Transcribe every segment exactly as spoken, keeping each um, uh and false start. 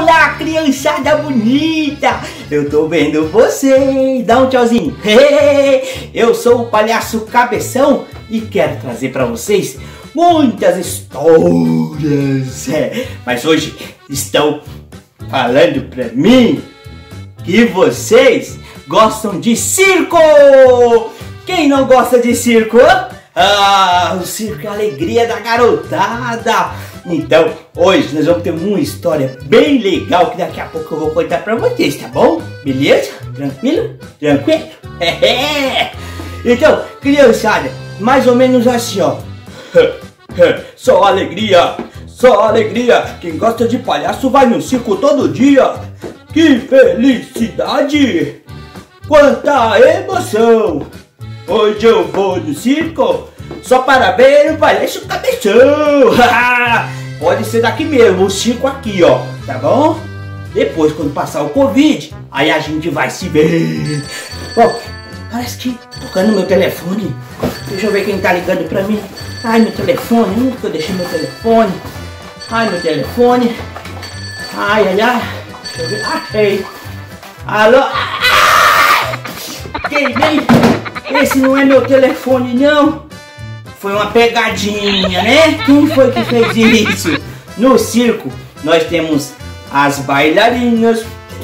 Olá, criançada bonita! Eu tô vendo vocês! Dá um tchauzinho! Eu sou o Palhaço Cabeção e quero trazer pra vocês muitas histórias! Mas hoje estão falando pra mim que vocês gostam de circo! Quem não gosta de circo? Ah, o circo é a alegria da garotada! Então, hoje nós vamos ter uma história bem legal que daqui a pouco eu vou contar pra vocês, tá bom? Beleza? Tranquilo? Tranquilo? Então, criançada, mais ou menos assim, ó. Só alegria, só alegria. Quem gosta de palhaço vai no circo todo dia. Que felicidade! Quanta emoção! Hoje eu vou no circo só para ver o Palhaço Cabeção. Pode ser daqui mesmo, o circo aqui, ó, tá bom? Depois, quando passar o Covid, aí a gente vai se ver. Ó, parece que tocando meu telefone. Deixa eu ver quem tá ligando pra mim. Ai, meu telefone, onde que eu deixei meu telefone? Ai, meu telefone. Ai, ai, ai. Deixa eu ver. Achei. Alô? Ah! Queimei. Esse não é meu telefone, não. Foi uma pegadinha, né? Quem foi que fez isso? No circo, nós temos as bailarinas.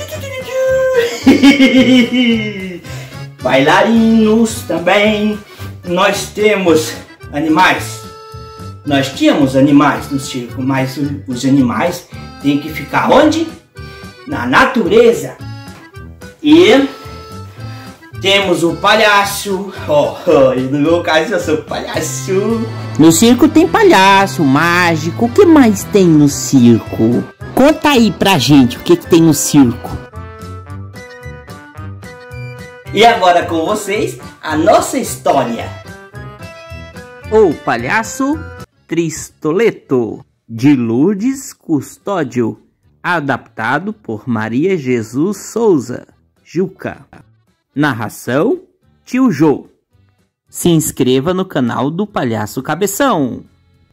Bailarinos também. Nós temos animais. Nós tínhamos animais no circo, mas os animais têm que ficar onde? Na natureza. E temos o palhaço. Oh, oh, no meu caso eu sou palhaço. No circo tem palhaço, mágico. O que mais tem no circo? Conta aí pra gente o que, que tem no circo. E agora com vocês, a nossa história. O Palhaço Tristoleto, de Lourdes Custódio. Adaptado por Maria Jesus Souza, Juca. Narração, Tio Jô. Se inscreva no canal do Palhaço Cabeção.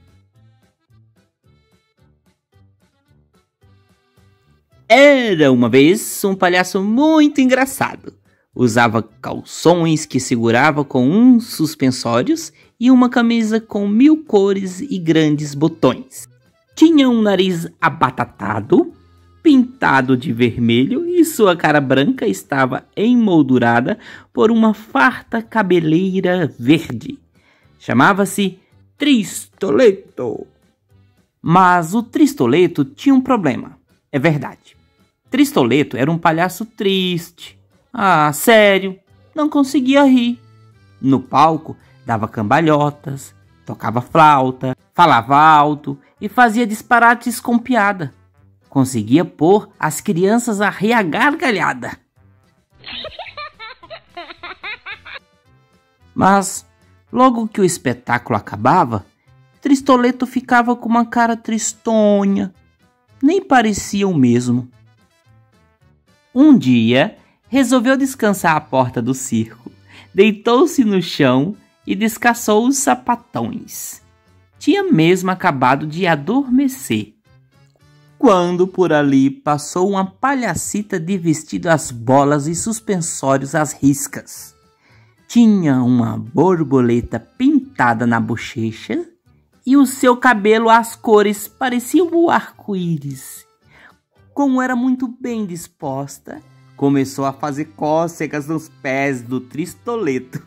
Era uma vez um palhaço muito engraçado. Usava calções que segurava com uns suspensórios e uma camisa com mil cores e grandes botões. Tinha um nariz abatatado, pintado de vermelho, e sua cara branca estava emoldurada por uma farta cabeleira verde. Chamava-se Tristoleto. Mas o Tristoleto tinha um problema, é verdade. Tristoleto era um palhaço triste. Ah, sério, não conseguia rir. No palco, dava cambalhotas, tocava flauta, falava alto e fazia disparates com piada. Conseguia pôr as crianças a rir à gargalhada. Mas, logo que o espetáculo acabava, Tristoleto ficava com uma cara tristonha. Nem parecia o mesmo. Um dia, resolveu descansar à porta do circo. Deitou-se no chão e descalçou os sapatões. Tinha mesmo acabado de adormecer, quando por ali passou uma palhacita de vestido às bolas e suspensórios às riscas. Tinha uma borboleta pintada na bochecha e o seu cabelo às cores parecia o arco-íris. Como era muito bem disposta, começou a fazer cócegas nos pés do Tristoleto.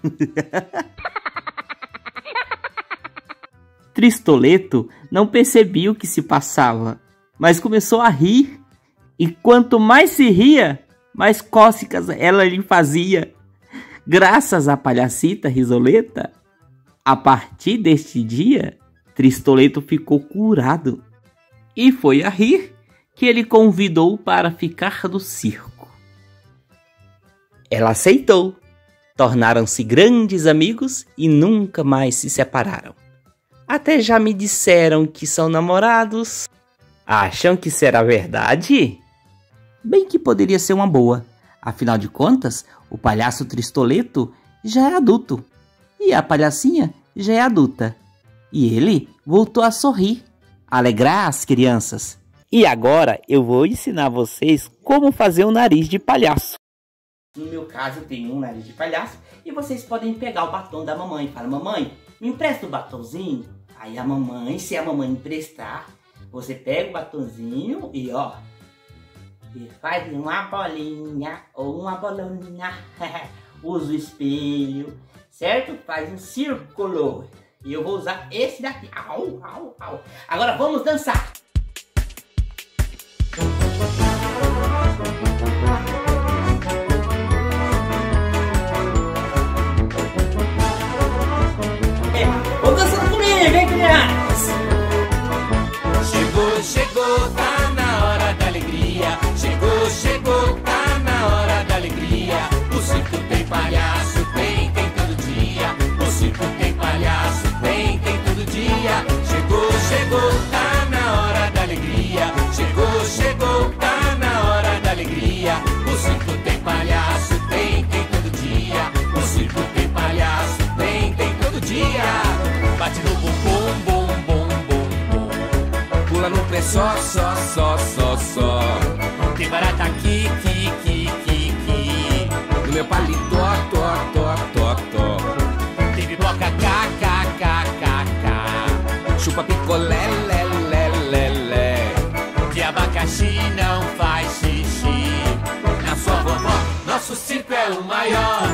Tristoleto não percebia o que se passava, mas começou a rir, e quanto mais se ria, mais cócegas ela lhe fazia. Graças à palhacita risoleta, a partir deste dia, Tristoleto ficou curado. E foi a rir que ele convidou para ficar no circo. Ela aceitou. Tornaram-se grandes amigos e nunca mais se separaram. Até já me disseram que são namorados. Acham que será verdade? Bem que poderia ser uma boa. Afinal de contas, o palhaço Tristoleto já é adulto. E a palhacinha já é adulta. E ele voltou a sorrir, a alegrar as crianças. E agora eu vou ensinar vocês como fazer um nariz de palhaço. No meu caso eu tenho um nariz de palhaço e vocês podem pegar o batom da mamãe. Fala, mamãe, me empresta o batomzinho? Aí a mamãe, se a mamãe emprestar, você pega o batonzinho e ó, e faz uma bolinha ou uma bolona. Usa o espelho, certo? Faz um círculo. E eu vou usar esse daqui. Au, au, au. Agora vamos dançar. Vamos dançando comigo, hein, crianças? Chegou, chegou, tá na hora da alegria. Chegou, chegou, tá na hora da alegria. O circo tem palhaço, tem, tem todo dia. O circo tem palhaço, tem, tem todo dia. Chegou, chegou, tá na hora da alegria. Chegou, chegou, tá na hora da alegria. O circo tem palhaço, tem, tem todo dia. O circo tem palhaço, tem, tem todo dia. Bate no bumbum, bum, bum, bum, bum. Pula no pé só, só, só, só, só. Tem barata aqui, aqui, aqui, aqui, aqui. No meu paletó, tó, tó, tó, tó. Tem pipoca, cá, cá, cá, cá, cá. Chupa picolé, lé, lé, lé, lé. De abacaxi não faz xixi. Na sua vovó, nosso circo é o maior.